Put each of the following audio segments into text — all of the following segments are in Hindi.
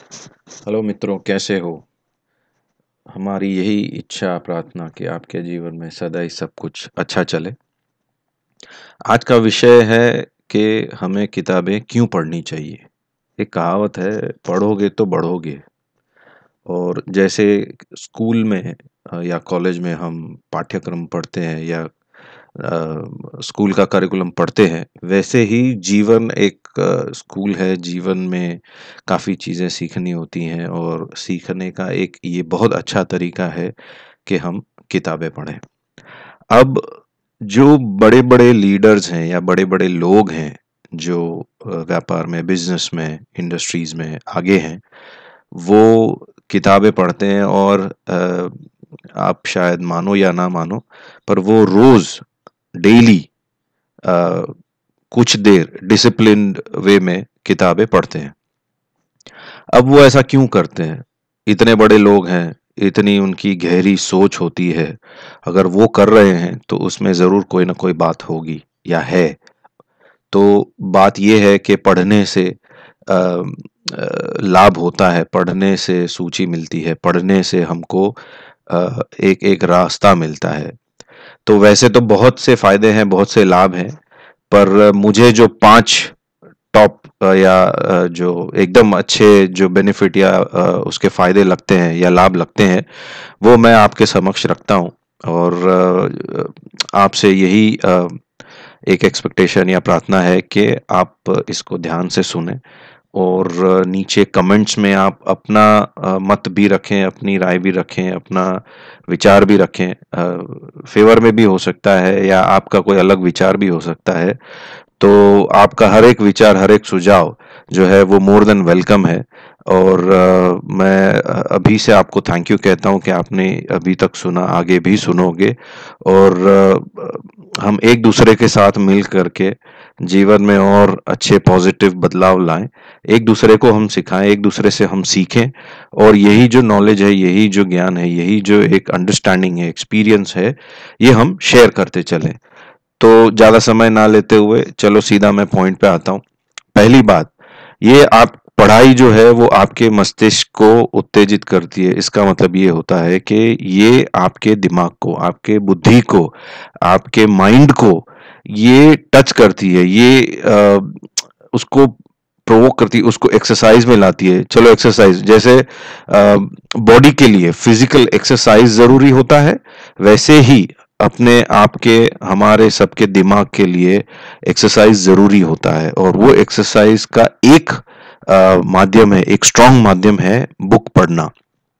हेलो मित्रों, कैसे हो? हमारी यही इच्छा प्रार्थना कि आपके जीवन में सदा ही सब कुछ अच्छा चले। आज का विषय है कि हमें किताबें क्यों पढ़नी चाहिए। एक कहावत है, पढ़ोगे तो बढ़ोगे। और जैसे स्कूल में या कॉलेज में हम पाठ्यक्रम पढ़ते हैं या स्कूल का करिकुलम पढ़ते हैं, वैसे ही जीवन एक स्कूल है। जीवन में काफ़ी चीज़ें सीखनी होती हैं और सीखने का एक ये बहुत अच्छा तरीका है कि हम किताबें पढ़ें। अब जो बड़े-बड़े लीडर्स हैं या बड़े-बड़े लोग हैं, जो व्यापार में, बिज़नेस में, इंडस्ट्रीज़ में आगे हैं, वो किताबें पढ़ते हैं और आप शायद मानो या ना मानो, पर वो रोज़ डेली अ, कुछ देर डिसिप्लिन्ड वे में किताबें पढ़ते हैं। अब वो ऐसा क्यों करते हैं? इतने बड़े लोग हैं, इतनी उनकी गहरी सोच होती है, अगर वो कर रहे हैं तो उसमें ज़रूर कोई ना कोई बात होगी या है। तो बात ये है कि पढ़ने से लाभ होता है, पढ़ने से सूची मिलती है, पढ़ने से हमको एक एक रास्ता मिलता है। तो वैसे तो बहुत से फ़ायदे हैं, बहुत से लाभ हैं, पर मुझे जो 5 टॉप या जो एकदम अच्छे जो बेनिफिट या उसके फ़ायदे लगते हैं या लाभ लगते हैं, वो मैं आपके समक्ष रखता हूँ। और आपसे यही एक एक्सपेक्टेशन या प्रार्थना है कि आप इसको ध्यान से सुनें और नीचे कमेंट्स में आप अपना मत भी रखें, अपनी राय भी रखें, अपना विचार भी रखें। फ़ेवर में भी हो सकता है या आपका कोई अलग विचार भी हो सकता है। तो आपका हर एक विचार, हर एक सुझाव जो है वो मोर देन वेलकम है। और मैं अभी से आपको थैंक यू कहता हूँ कि आपने अभी तक सुना, आगे भी सुनोगे। और हम एक दूसरे के साथ मिल करके जीवन में और अच्छे पॉजिटिव बदलाव लाएं, एक दूसरे को हम सिखाएं, एक दूसरे से हम सीखें। और यही जो नॉलेज है, यही जो ज्ञान है, यही जो एक अंडरस्टैंडिंग है, एक्सपीरियंस है, ये हम शेयर करते चलें। तो ज़्यादा समय ना लेते हुए चलो सीधा मैं पॉइंट पे आता हूँ। पहली बात, ये आप पढ़ाई जो है वो आपके मस्तिष्क को उत्तेजित करती है। इसका मतलब ये होता है कि ये आपके दिमाग को, आपके बुद्धि को, आपके माइंड को ये टच करती है, ये उसको प्रोवोक करती है, उसको एक्सरसाइज में लाती है। चलो एक्सरसाइज जैसे बॉडी के लिए फिजिकल एक्सरसाइज ज़रूरी होता है, वैसे ही अपने आप के, हमारे सबके दिमाग के लिए एक्सरसाइज ज़रूरी होता है। और वो एक्सरसाइज का एक माध्यम है, एक स्ट्रॉन्ग माध्यम है बुक पढ़ना।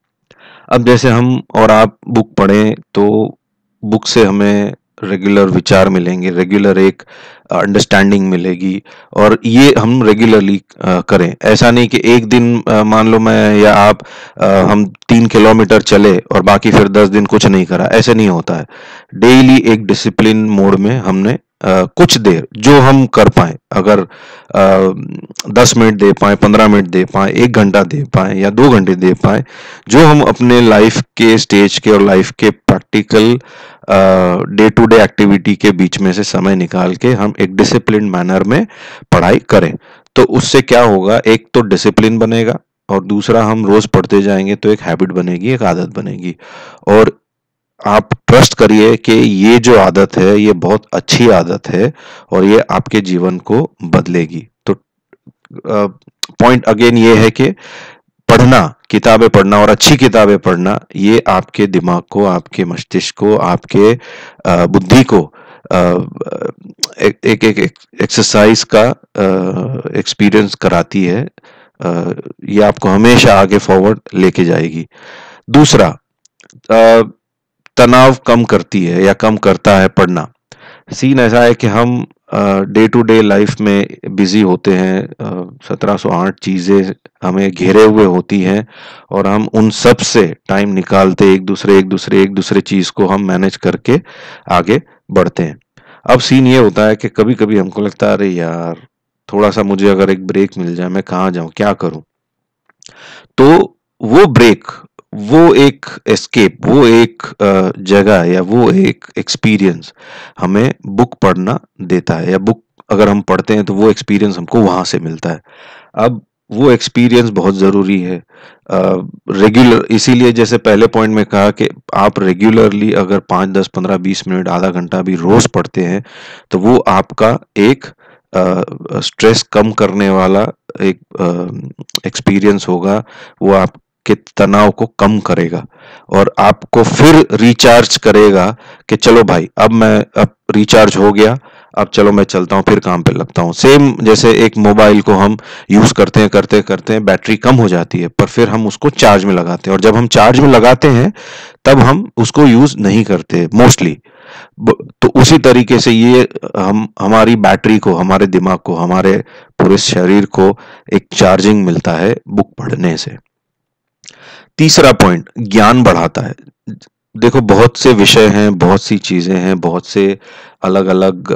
अब जैसे हम और आप बुक पढ़ें तो बुक से हमें रेगुलर विचार मिलेंगे, रेगुलर एक अंडरस्टैंडिंग मिलेगी। और ये हम रेगुलरली करें। ऐसा नहीं कि एक दिन मान लो मैं या आप हम 3 किलोमीटर चले और बाकी फिर 10 दिन कुछ नहीं करा, ऐसे नहीं होता है। डेली एक डिसिप्लिन मोड में हमने कुछ देर जो हम कर पाए, अगर 10 मिनट दे पाए, 15 मिनट दे पाए, 1 घंटा दे पाए या 2 घंटे दे पाए, जो हम अपने लाइफ के स्टेज के और लाइफ के practical day to day activity के बीच में से समय निकाल के हम एक डिसिप्लिन मैनर में पढ़ाई करें। तो उससे क्या होगा, एक तो डिसिप्लिन बनेगा और दूसरा हम रोज पढ़ते जाएंगे तो एक हैबिट बनेगी, एक आदत बनेगी। और आप ट्रस्ट करिए कि ये जो आदत है ये बहुत अच्छी आदत है और ये आपके जीवन को बदलेगी। तो पॉइंट अगेन ये है कि पढ़ना, किताबें पढ़ना और अच्छी किताबें पढ़ना, ये आपके दिमाग को, आपके मस्तिष्क को, आपके बुद्धि को एक एक्सरसाइज का एक्सपीरियंस कराती है। ये आपको हमेशा आगे फॉरवर्ड लेके जाएगी। दूसरा, अ, तनाव कम करती है या कम करता है पढ़ना। सीन ऐसा है कि हम डे टू डे लाइफ में बिजी होते हैं, 1708 चीज़ें हमें घेरे हुए होती हैं और हम उन सब से टाइम निकालते एक दूसरे चीज़ को हम मैनेज करके आगे बढ़ते हैं। अब सीन ये होता है कि कभी कभी हमको लगता है अरे यार, थोड़ा सा मुझे अगर एक ब्रेक मिल जाए, मैं कहाँ जाऊँ, क्या करूँ। तो वो ब्रेक, वो एक एस्केप, वो एक जगह या वो एक एक्सपीरियंस हमें बुक पढ़ना देता है, या बुक अगर हम पढ़ते हैं तो वो एक्सपीरियंस हमको वहां से मिलता है। अब वो एक्सपीरियंस बहुत ज़रूरी है। रेगुलर, इसीलिए जैसे पहले पॉइंट में कहा कि आप रेगुलरली अगर 5, 10, 15, 20 मिनट, आधा घंटा भी रोज़ पढ़ते हैं, तो वो आपका एक स्ट्रेस कम करने वाला एक एक्सपीरियंस होगा। वो आपके तनाव को कम करेगा और आपको फिर रिचार्ज करेगा कि चलो भाई, अब रिचार्ज हो गया, अब चलो मैं चलता हूँ, फिर काम पे लगता हूँ। सेम जैसे एक मोबाइल को हम यूज करते हैं, करते करते हैं बैटरी कम हो जाती है, पर फिर हम उसको चार्ज में लगाते हैं, और जब हम चार्ज में लगाते हैं तब हम उसको यूज नहीं करते मोस्टली। तो उसी तरीके से ये हम हमारी बैटरी को, हमारे दिमाग को, हमारे पूरे शरीर को एक चार्जिंग मिलता है बुक पढ़ने से। तीसरा पॉइंट, ज्ञान बढ़ाता है। देखो, बहुत से विषय हैं, बहुत सी चीजें हैं, बहुत से अलग अलग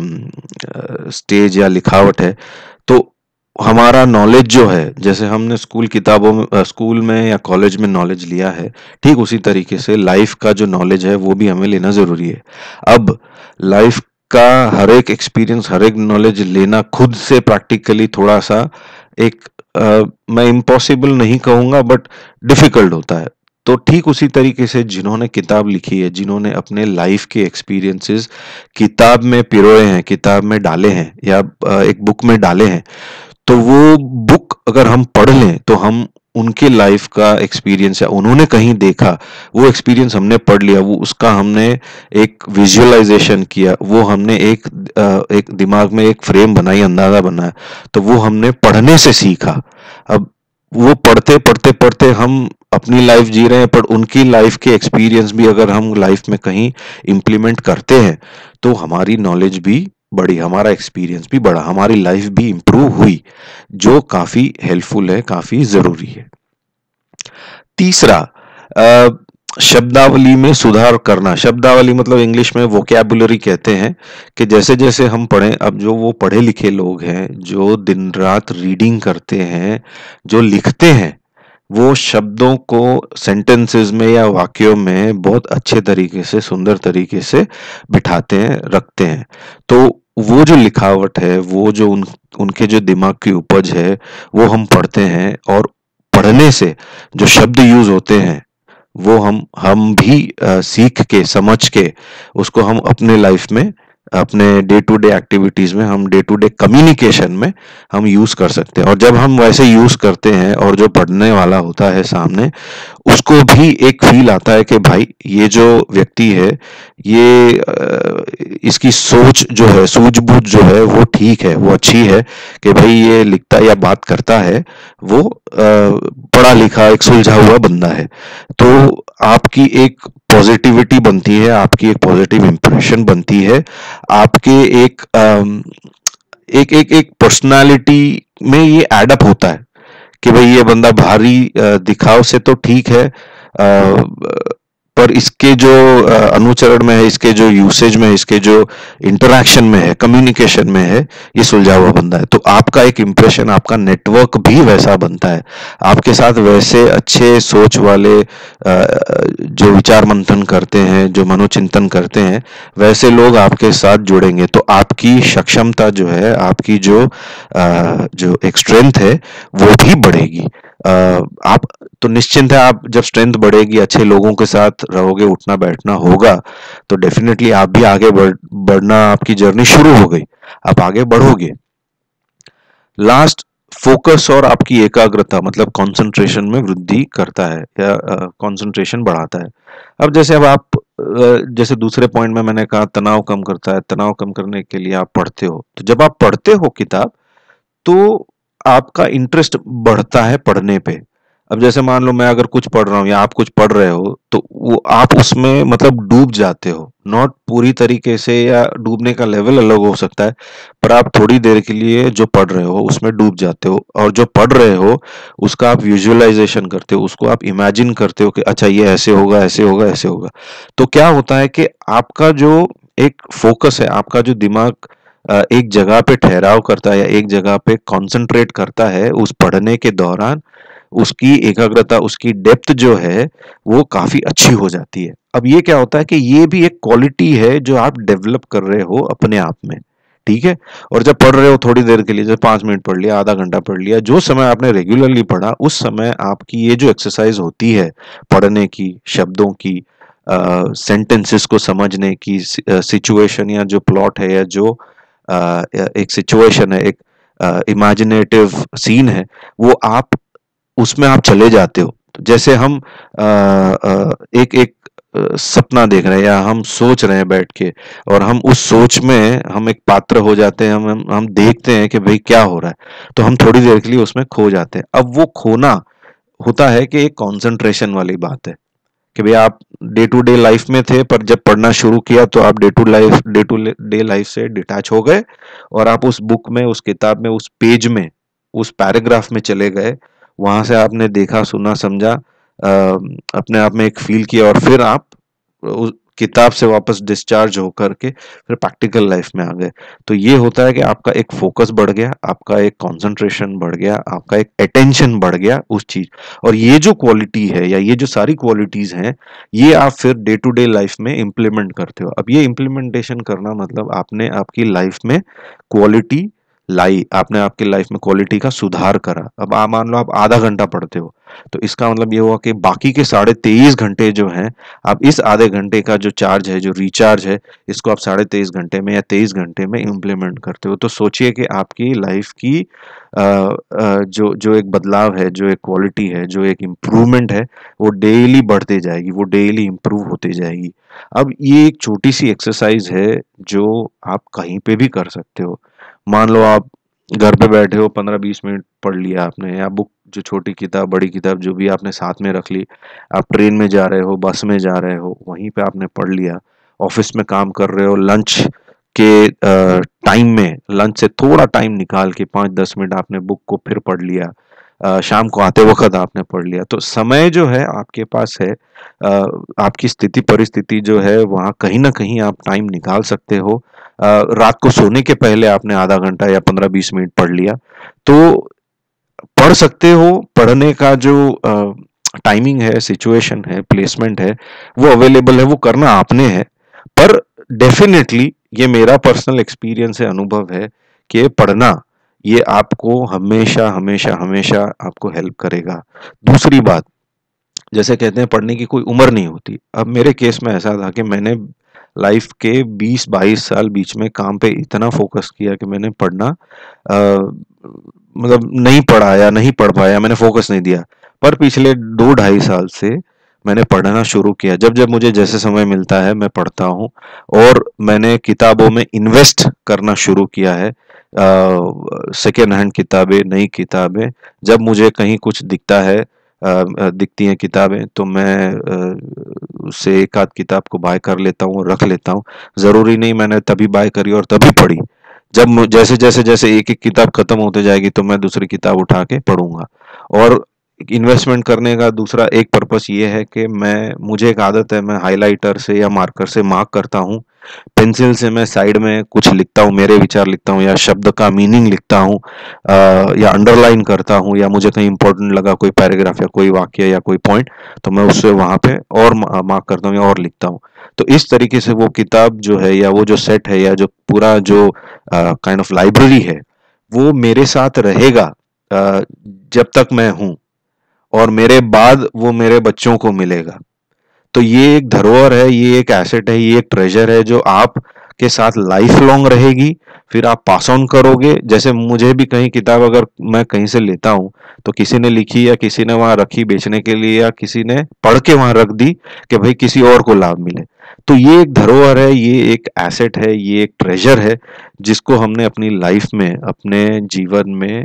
स्टेज या लिखावट है। तो हमारा नॉलेज जो है, जैसे हमने स्कूल में या कॉलेज में नॉलेज लिया है, ठीक उसी तरीके से लाइफ का जो नॉलेज है वो भी हमें लेना जरूरी है। अब लाइफ का हर एक एक्सपीरियंस, हर एक नॉलेज लेना खुद से प्रैक्टिकली थोड़ा सा एक मैं इम्पॉसिबल नहीं कहूंगा, बट डिफिकल्ट होता है। तो ठीक उसी तरीके से जिन्होंने किताब लिखी है, जिन्होंने अपने लाइफ के एक्सपीरियंसेस किताब में पिरोए हैं, किताब में डाले हैं, या एक बुक में डाले हैं, तो वो बुक अगर हम पढ़ लें तो हम उनके लाइफ का एक्सपीरियंस, या उन्होंने कहीं देखा वो एक्सपीरियंस हमने पढ़ लिया, वो उसका हमने एक विजुअलाइजेशन किया, वो हमने एक दिमाग में एक फ्रेम बनाई, अंदाजा बनाया, तो वो हमने पढ़ने से सीखा। अब वो पढ़ते पढ़ते पढ़ते हम अपनी लाइफ जी रहे हैं, पर उनकी लाइफ के एक्सपीरियंस भी अगर हम लाइफ में कहीं इम्प्लीमेंट करते हैं तो हमारी नॉलेज भी बढ़ी, हमारा एक्सपीरियंस भी बढ़ा, हमारी लाइफ भी इम्प्रूव हुई, जो काफी हेल्पफुल है, काफी जरूरी है। तीसरा, अ, शब्दावली में सुधार करना। शब्दावली मतलब इंग्लिश में वोकैबुलरी कहते हैं, कि जैसे जैसे हम पढ़ें, अब जो वो पढ़े लिखे लोग हैं, जो दिन रात रीडिंग करते हैं, जो लिखते हैं, वो शब्दों को सेंटेंसेस में या वाक्यों में बहुत अच्छे तरीके से, सुंदर तरीके से बिठाते हैं, रखते हैं। तो वो जो लिखावट है, वो जो उनके जो दिमाग की उपज है, वो हम पढ़ते हैं, और पढ़ने से जो शब्द यूज होते हैं वो हम भी सीख के, समझ के, उसको हम अपने लाइफ में, अपने डे टू डे एक्टिविटीज में, हम डे टू डे कम्युनिकेशन में हम यूज कर सकते हैं। और जब हम वैसे यूज करते हैं और जो पढ़ने वाला होता है सामने, उसको भी एक फील आता है कि भाई, ये जो व्यक्ति है, ये इसकी सोच जो है, सूझबूझ जो है, वो ठीक है, वो अच्छी है, कि भाई ये लिखता या बात करता है, वो पढ़ा लिखा, एक सुलझा हुआ बंदा है। तो आपकी एक पॉजिटिविटी बनती है, आपकी एक पॉजिटिव इंप्रेशन बनती है, आपके एक पर्सनालिटी में ये एडअप होता है, कि भाई ये बंदा भारी दिखाव से तो ठीक है, पर इसके जो अनुचरण में है, इसके जो यूसेज में है, इसके जो इंटरैक्शन में है, कम्युनिकेशन में है, ये सुलझा हुआ बंदा है। तो आपका एक इंप्रेशन, आपका नेटवर्क भी वैसा बनता है। आपके साथ वैसे अच्छे सोच वाले जो विचार मंथन करते हैं, जो मनोचिंतन करते हैं, वैसे लोग आपके साथ जुड़ेंगे, तो आपकी सक्षमता जो है, आपकी जो एक स्ट्रेंथ है, वो भी बढ़ेगी। आप तो निश्चिंत है, आप जब स्ट्रेंथ बढ़ेगी, अच्छे लोगों के साथ रहोगे, उठना बैठना होगा, तो डेफिनेटली आप भी आगे बढ़ना, आपकी जर्नी शुरू हो गई, आप आगे बढ़ोगे। लास्ट, फोकस और आपकी एकाग्रता, मतलब कंसंट्रेशन में वृद्धि करता है, या कंसंट्रेशन बढ़ाता है। अब जैसे जैसे दूसरे पॉइंट में मैंने कहा, तनाव कम करता है। तनाव कम करने के लिए आप पढ़ते हो, तो जब आप पढ़ते हो किताब, तो आपका इंटरेस्ट बढ़ता है पढ़ने पे। अब जैसे मान लो, मैं अगर कुछ पढ़ रहा हूँ या आप कुछ पढ़ रहे हो, तो वो आप उसमें मतलब डूब जाते हो, नॉट पूरी तरीके से, या डूबने का लेवल अलग हो सकता है, पर आप थोड़ी देर के लिए जो पढ़ रहे हो उसमें डूब जाते हो, और जो पढ़ रहे हो उसका आप विजुअलाइजेशन करते हो, उसको आप इमेजिन करते हो कि अच्छा, ये ऐसे होगा, ऐसे होगा, ऐसे होगा। तो क्या होता है कि आपका जो एक फोकस है, आपका जो दिमाग एक जगह पे ठहराव करता है, या एक जगह पे कंसंट्रेट करता है उस पढ़ने के दौरान, उसकी एकाग्रता, उसकी डेप्थ जो है, वो काफी अच्छी हो जाती है। अब ये क्या होता है कि ये भी एक क्वालिटी है जो आप डेवलप कर रहे हो अपने आप में, ठीक है। और जब पढ़ रहे हो थोड़ी देर के लिए, जैसे 5 मिनट पढ़ लिया, आधा घंटा पढ़ लिया, जो समय आपने रेगुलरली पढ़ा उस समय आपकी ये जो एक्सरसाइज होती है पढ़ने की, शब्दों की, सेंटेंसेस को समझने की, सिचुएशन या जो प्लॉट है या जो एक सिचुएशन है, एक इमेजिनेटिव सीन है, वो आप उसमें आप चले जाते हो। तो जैसे हम एक एक सपना देख रहे हैं या हम सोच रहे हैं बैठ के, और हम उस सोच में हम एक पात्र हो जाते हैं, हम देखते हैं कि भाई क्या हो रहा है, तो हम थोड़ी देर के लिए उसमें खो जाते हैं। अब वो खोना होता है कि एक कंसंट्रेशन वाली बात है कि भाई आप डे टू डे लाइफ में थे, पर जब पढ़ना शुरू किया तो आप डे टू डे लाइफ से डिटैच हो गए, और आप उस बुक में, उस किताब में, उस पेज में, उस पैराग्राफ में चले गए। वहां से आपने देखा, सुना, समझा, अपने आप में एक फील किया, और फिर आप उस किताब से वापस डिस्चार्ज होकर के फिर प्रैक्टिकल लाइफ में आ गए। तो ये होता है कि आपका एक फोकस बढ़ गया, आपका एक कंसंट्रेशन बढ़ गया, आपका एक अटेंशन बढ़ गया उस चीज। और ये जो क्वालिटी है या ये जो सारी क्वालिटीज हैं, ये आप फिर डे टू डे लाइफ में इंप्लीमेंट करते हो। अब ये इंप्लीमेंटेशन करना मतलब आपने आपकी लाइफ में क्वालिटी लाई, आपने आपकी लाइफ में क्वालिटी का सुधार करा। अब आप मान लो आप आधा घंटा पढ़ते हो, तो इसका मतलब ये हुआ कि बाकी के 23.5 घंटे जो हैं, आप इस आधे घंटे का जो चार्ज है, जो रिचार्ज है, इसको आप 23.5 घंटे में या 23 घंटे में इम्प्लीमेंट करते हो। तो सोचिए कि आपकी लाइफ की जो जो एक बदलाव है, जो एक क्वालिटी है, जो एक इम्प्रूवमेंट है, वो डेली बढ़ते जाएगी, वो डेली इम्प्रूव होती जाएगी। अब ये एक छोटी सी एक्सरसाइज है जो आप कहीं पे भी कर सकते हो। मान लो आप घर पे बैठे हो, 15-20 मिनट पढ़ लिया आपने, या बुक, जो छोटी किताब, बड़ी किताब, जो भी आपने साथ में रख ली, आप ट्रेन में जा रहे हो, बस में जा रहे हो, वहीं पे आपने पढ़ लिया। ऑफिस में काम कर रहे हो, लंच के टाइम में, लंच से थोड़ा टाइम निकाल के 5-10 मिनट आपने बुक को फिर पढ़ लिया। शाम को आते वक्त आपने पढ़ लिया। तो समय जो है आपके पास है, आपकी स्थिति परिस्थिति जो है वहाँ कहीं ना कहीं आप टाइम निकाल सकते हो। रात को सोने के पहले आपने आधा घंटा या 15-20 मिनट पढ़ लिया, तो पढ़ सकते हो। पढ़ने का जो टाइमिंग है, सिचुएशन है, प्लेसमेंट है, वो अवेलेबल है, वो करना आपने है। पर डेफिनेटली ये मेरा पर्सनल एक्सपीरियंस है, अनुभव है कि पढ़ना ये आपको हमेशा हमेशा हमेशा आपको हेल्प करेगा। दूसरी बात, जैसे कहते हैं पढ़ने की कोई उम्र नहीं होती। अब मेरे केस में ऐसा था कि मैंने लाइफ के 20-22 साल बीच में काम पे इतना फोकस किया कि मैंने पढ़ना मतलब नहीं पढ़ा या नहीं पढ़ पाया, मैंने फोकस नहीं दिया। पर पिछले 2-2.5 साल से मैंने पढ़ना शुरू किया। जब जब मुझे जैसे समय मिलता है मैं पढ़ता हूँ, और मैंने किताबों में इन्वेस्ट करना शुरू किया है। सेकेंड हैंड किताबें, नई किताबें, जब मुझे कहीं कुछ दिखता है, दिखती हैं किताबें, तो मैं उससे एक आध किताब को बाय कर लेता हूँ, रख लेता हूँ। ज़रूरी नहीं मैंने तभी बाय करी और तभी पढ़ी। जब जैसे जैसे जैसे एक एक किताब खत्म होते जाएगी तो मैं दूसरी किताब उठा के पढ़ूंगा। और इन्वेस्टमेंट करने का दूसरा एक पर्पस ये है कि मुझे एक आदत है, मैं हाइलाइटर से या मार्कर से मार्क करता हूँ। पेंसिल से मैं साइड में कुछ लिखता हूँ, मेरे विचार लिखता हूँ, या शब्द का मीनिंग लिखता हूँ, या अंडरलाइन करता हूँ, या मुझे कहीं इंपॉर्टेंट लगा कोई पैराग्राफ या कोई वाक्य या कोई पॉइंट, तो मैं उससे वहां पे और मार्क करता हूँ या और लिखता हूँ। तो इस तरीके से वो किताब जो है, या वो जो सेट है, या जो पूरा जो काइंड ऑफ लाइब्रेरी है, वो मेरे साथ रहेगा जब तक मैं हूँ, और मेरे बाद वो मेरे बच्चों को मिलेगा। तो ये एक धरोहर है, ये एक एसेट है, ये एक ट्रेजर है जो आप के साथ लाइफ लॉन्ग रहेगी। फिर आप पास ऑन करोगे। जैसे मुझे भी कहीं किताब अगर मैं कहीं से लेता हूँ, तो किसी ने लिखी या किसी ने वहां रखी बेचने के लिए, या किसी ने पढ़ के वहां रख दी कि भाई किसी और को लाभ मिले। तो ये एक धरोहर है, ये एक एसेट है, ये एक ट्रेजर है, जिसको हमने अपनी लाइफ में, अपने जीवन में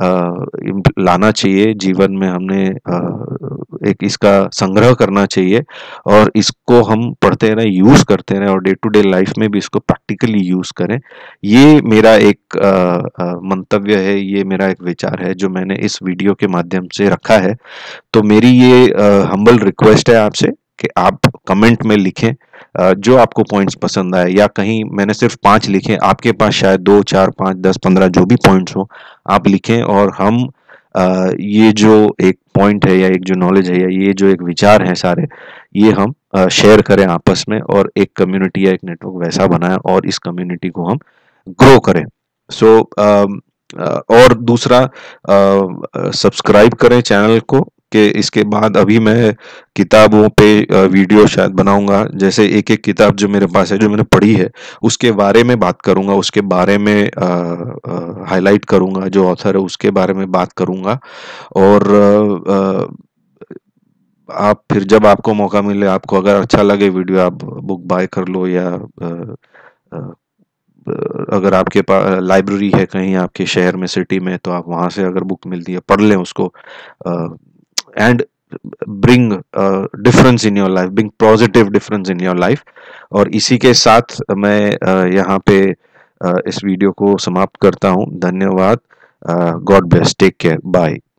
लाना चाहिए। जीवन में हमने एक इसका संग्रह करना चाहिए, और इसको हम पढ़ते रहें, यूज करते रहें, और डे टू डे लाइफ में भी इसको प्रैक्टिकली यूज करें। ये मेरा एक मंतव्य है, ये मेरा एक विचार है जो मैंने इस वीडियो के माध्यम से रखा है। तो मेरी ये हम्बल रिक्वेस्ट है आपसे कि आप कमेंट में लिखें जो आपको पॉइंट्स पसंद आए, या कहीं मैंने सिर्फ 5 लिखे, आपके पास शायद 2, 4, 5, 10, 15 जो भी पॉइंट्स हो आप लिखें, और हम ये जो एक पॉइंट है, या एक जो नॉलेज है, या ये जो एक विचार है सारे, ये हम शेयर करें आपस में, और एक कम्युनिटी या एक नेटवर्क वैसा बनाएं, और इस कम्युनिटी को हम ग्रो करें। सो और दूसरा, सब्सक्राइब करें चैनल को, कि इसके बाद अभी मैं किताबों पे वीडियो शायद बनाऊंगा। जैसे एक एक किताब जो मेरे पास है, जो मैंने पढ़ी है, उसके बारे में बात करूंगा, उसके बारे में हाईलाइट करूंगा, जो ऑथर है उसके बारे में बात करूंगा। और आप फिर जब आपको मौका मिले, आपको अगर अच्छा लगे वीडियो, आप बुक बाय कर लो, या अ, अगर आपके पास लाइब्रेरी है कहीं आपके शहर में, सिटी में, तो आप वहां से अगर बुक मिलती है, पढ़ लें उसको। And bring difference in your life, bring positive difference in your life. और इसी के साथ मैं यहाँ पे इस वीडियो को समाप्त करता हूँ। धन्यवाद। God bless, take care, bye.